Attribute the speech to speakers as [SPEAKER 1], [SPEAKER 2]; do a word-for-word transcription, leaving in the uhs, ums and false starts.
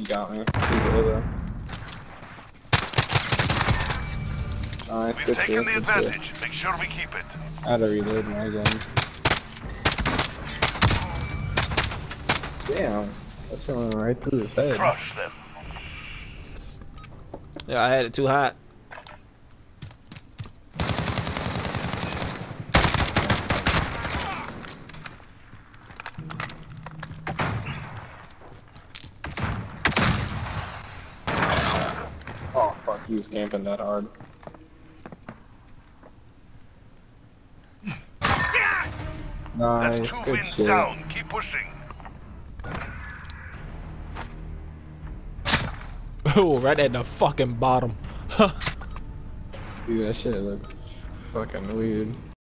[SPEAKER 1] got me. He's over. Nice,
[SPEAKER 2] We've
[SPEAKER 1] good
[SPEAKER 2] taken
[SPEAKER 1] shit,
[SPEAKER 2] the
[SPEAKER 1] good
[SPEAKER 2] advantage.
[SPEAKER 1] shit.
[SPEAKER 2] Make sure we keep it.
[SPEAKER 1] I had to reload my guns. Damn, that's going right through his head.
[SPEAKER 2] Crush them.
[SPEAKER 3] Yeah, I had it too hot.
[SPEAKER 1] Oh fuck, he was camping that hard. Nice,
[SPEAKER 2] That's two
[SPEAKER 1] good
[SPEAKER 2] wins
[SPEAKER 1] shit.
[SPEAKER 2] down. Keep pushing.
[SPEAKER 3] Oh, right at the fucking bottom.
[SPEAKER 1] Dude, that shit looks fucking weird.